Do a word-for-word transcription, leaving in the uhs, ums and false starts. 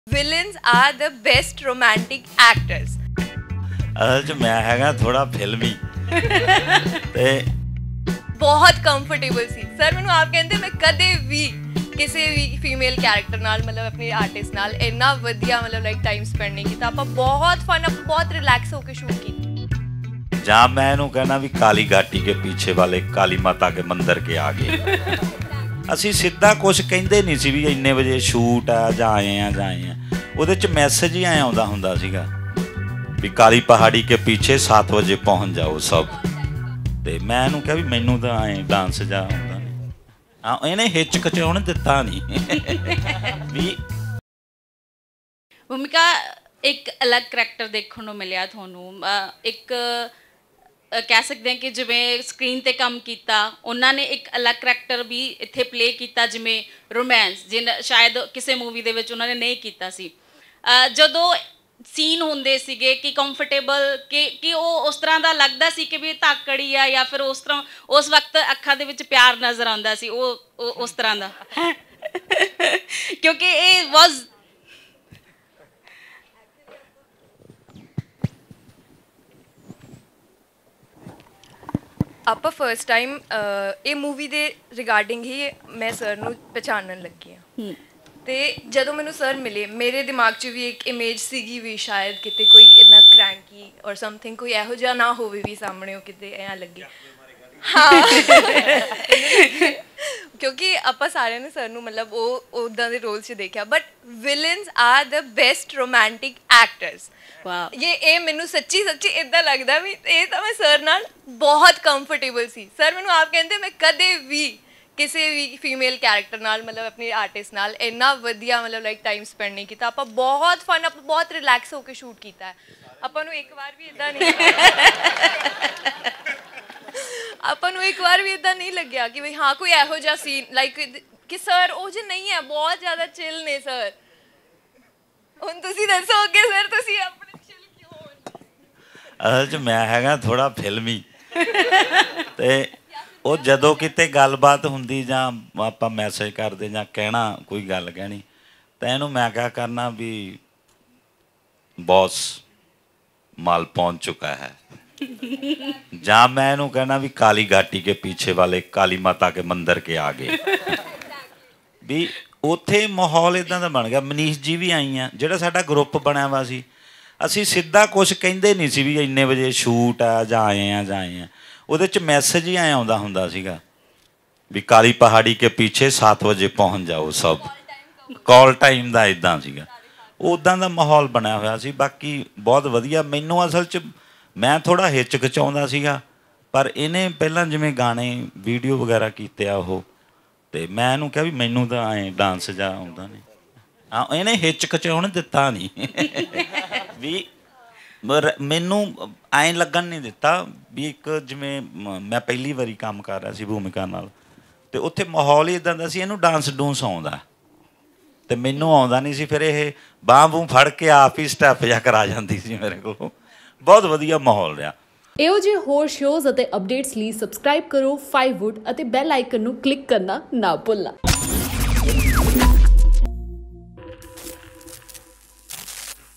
Villains are the best romantic actors. असल च मैं हैगा थोड़ा फिल्मी ते बहुत कंफर्टेबल सी सर मैनू आप कहते मैं कदे भी किसी भी फीमेल कैरेक्टर नाल मतलब अपने आर्टिस्ट नाल इन्ना वधिया मतलब लाइक टाइम स्पेंड नहीं किया ਆਪਾਂ बहुत फन आप बहुत रिलैक्स होके शूट की जहाँ मैं इन्हू कहना भी काली घाटी के पीछे वाले काली माता के मंदिर के आगे ਅਸੀਂ ਸਿੱਧਾ ਕੁਛ ਕਹਿੰਦੇ ਨਹੀਂ ਸੀ ਵੀ ਇੰਨੇ ਵਜੇ ਸ਼ੂਟ ਆ ਜਾਂ ਆਏ ਆ ਜਾਂ ਆਏ ਆ ਉਹਦੇ ਚ ਮੈਸੇਜ ਹੀ ਆਇਆ ਆਉਂਦਾ ਹੁੰਦਾ ਸੀਗਾ ਵੀ ਕਾਲੀ ਪਹਾੜੀ ਕੇ ਪਿੱਛੇ ਸੱਤ ਵਜੇ ਪਹੁੰਚ ਜਾਓ ਸਭ ਤੇ ਮੈਂ ਇਹਨੂੰ ਕਿਹਾ ਵੀ ਮੈਨੂੰ ਤਾਂ ਐ ਡਾਂਸ ਜਾ ਆਉਂਦਾ ਨਹੀਂ ਆ ਇਹਨੇ ਹਿਚਕਚਾਉਣ ਦਿੱਤਾ ਨਹੀਂ ਵੀ ਭੂਮਿਕਾ ਇੱਕ ਅਲੱਗ ਕਰੈਕਟਰ ਦੇਖਣ ਨੂੰ ਮਿਲਿਆ ਤੁਹਾਨੂੰ ਇੱਕ कह सकते हैं कि जिमें स्क्रीन ते काम किया उन्होंने एक अलग करैक्टर भी इत्थे प्ले किया जिमें रोमांस जिन शायद किसी मूवी दे विच उन्होंने नहीं किया सी जदों सीन होंदे सीगे कि कंफर्टेबल कि कि वो उस तरह का लगता सी कि भी धाकड़ी आ या फिर उस तरह उस वक्त अखां दे विच प्यार नज़र आंदा सी वो उस तरह का क्योंकि ये वाज ਆਪਾਂ ਫਰਸਟ ਟਾਈਮ ਇਹ ਮੂਵੀ ਦੇ ਰਿਗਾਰਡਿੰਗ ਹੀ ਮੈਂ ਸਰ ਨੂੰ ਪਛਾਣਨ ਲੱਗੀ ਹਾਂ ਤੇ ਜਦੋਂ ਮੈਨੂੰ ਸਰ ਮਿਲੇ ਮੇਰੇ ਦਿਮਾਗ 'ਚ ਵੀ ਇੱਕ ਇਮੇਜ ਸੀਗੀ ਵੀ ਸ਼ਾਇਦ ਕਿਤੇ ਕੋਈ ਇੰਨਾ ਕ੍ਰੈਂਕੀ ਔਰ ਸਮਥਿੰਗ ਕੋਈ ਇਹੋ ਜਿਹਾ ਨਾ ਹੋਵੇ ਵੀ ਸਾਹਮਣੇ ਉਹ ਕਿਤੇ ਐਂ ਲੱਗੇ ਹਾਂ ਕਿਉਂਕਿ ਆਪਾਂ ਸਾਰਿਆਂ ਨੇ ਸਰ ਨੂੰ ਮਤਲਬ ਉਹ ਉੱਦਾਂ ਦੇ ਰੋਲ 'ਚ ਦੇਖਿਆ but villains are the best romantic actors ये ये मैनू सच्ची सच्ची इदा लगता भी ये तो मैं सर नाल बहुत कंफर्टेबल सी सर मैनू आप कहते मैं कदे भी किसी भी फीमेल कैरेक्टर नाल मतलब अपने आर्टिस्ट नाल इन्ना वधिया मतलब लाइक टाइम स्पेंड नहीं किया आप बहुत फन आप बहुत रिलैक्स होकर शूट किया है आपा नू एक बार भी इदा नहीं आपा नू एक बार भी इदा नहीं लग्या कि भाई हाँ कोई इहो जिहा सीन लाइक कि सर वो जो नहीं है बहुत ज़्यादा चिल ने सर हुण तुसीं दसो अगे सर तुसीं अपने असल च मैं हैगा थोड़ा फिल्मी ते ਉਹ ਜਦੋਂ ਕਿਤੇ ਗੱਲਬਾਤ ਹੁੰਦੀ ਜਾਂ ਆਪਾਂ ਮੈਸੇਜ ਕਰਦੇ ਜਾਂ ਕਹਿਣਾ ਕੋਈ ਗੱਲ ਕਹਿਣੀ ਤਾਂ ਇਹਨੂੰ ਮੈਂ ਕਿਹਾ ਕਰਨਾ ਵੀ ਬੌਸ माल पहुंच चुका है जहाँ मैं इन्हू कहना भी काली घाटी के पीछे वाले काली माता के मंदिर के आगे भी ਉੱਥੇ ਮਾਹੌਲ ਇੱਦਾਂ ਦਾ ਬਣ ਗਿਆ ਮਨੀਸ਼ ਜੀ ਵੀ ਆਈ ਆ ਜਿਹੜਾ ਸਾਡਾ ਗਰੁੱਪ ਬਣਿਆ ਵਾ ਸੀ ਅਸੀਂ ਸਿੱਧਾ ਕੁਛ ਕਹਿੰਦੇ ਨਹੀਂ ਸੀ ਵੀ ਇੰਨੇ ਵਜੇ ਸ਼ੂਟ ਆ ਜਾਂ ਆਏ ਆ ਜਾਂ ਆਏ ਆ ਉਹਦੇ 'ਚ ਮੈਸੇਜ ਹੀ ਆਇਆ ਆਉਂਦਾ ਹੁੰਦਾ ਸੀਗਾ ਵੀ ਕਾਲੀ ਪਹਾੜੀ ਕੇ ਪਿੱਛੇ ਸੱਤ ਵਜੇ ਪਹੁੰਚ ਜਾਓ ਸਭ ਕਾਲ ਟਾਈਮ ਦਾ ਇੱਦਾਂ ਸੀਗਾ ਉੱਦਾਂ ਦਾ ਮਾਹੌਲ ਬਣਿਆ ਹੋਇਆ ਸੀ ਬਾਕੀ ਬਹੁਤ ਵਧੀਆ ਮੈਨੂੰ ਅਸਲ 'ਚ ਮੈਂ ਥੋੜ੍ਹਾ ਹਿਚਕਚਾਉਂਦਾ ਸੀਗਾ ਪਰ ਇਹਨੇ ਪਹਿਲਾਂ ਜਿਵੇਂ ਗਾਣੇ ਵੀਡੀਓ ਵਗੈਰਾ ਕੀਤੇ ਆ ਉਹ ਤੇ ਮੈਂ ਇਹਨੂੰ ਕਿਹਾ ਵੀ ਮੈਨੂੰ ਤਾਂ ਐਂ ਡਾਂਸ ਜਾ ਆਉਂਦਾ ਨਹੀਂ ਹਾਂ ਇਹਨੇ ਹਿਚਕਚਾਉਣ ਦਿੱਤਾ ਨਹੀਂ ਵੀ ਮੈਨੂੰ ਐਂ ਲੱਗਣ ਨਹੀਂ ਦਿੱਤਾ ਵੀ ਇੱਕ ਜਿਵੇਂ ਮੈਂ ਪਹਿਲੀ ਵਾਰੀ ਕੰਮ ਕਰ ਰਿਹਾ ਸੀ ਭੂਮਿਕਾ ਨਾਲ ਅਤੇ ਉੱਥੇ ਮਾਹੌਲ ਹੀ ਇੱਦਾਂ ਦਾ ਸੀ ਇਹਨੂੰ ਡਾਂਸ ਡੂੰਸ ਆਉਂਦਾ ਅਤੇ ਮੈਨੂੰ ਆਉਂਦਾ ਨਹੀਂ ਸੀ ਫਿਰ ਇਹ ਬਾਂਹ ਬੂਹ ਫੜ ਕੇ ਆਪ ਹੀ ਸਟੈਪ ਜਿਹਾ ਕਰਾ ਜਾਂਦੀ ਸੀ ਮੇਰੇ ਕੋਲੋਂ ਬਹੁਤ ਵਧੀਆ ਮਾਹੌਲ ਰਿਹਾ ਇਹੋ ਜਿਹੇ ਹੋਰ ਸ਼ੋਜ਼ ਅਤੇ ਅਪਡੇਟਸ ਲਈ ਸਬਸਕ੍ਰਾਈਬ ਕਰੋ ਫਾਈਵ ਵੁੱਡ ਅਤੇ ਬੈਲ ਆਈਕਨ ਨੂੰ ਕਲਿੱਕ ਕਰਨਾ ਨਾ ਭੁੱਲਣਾ।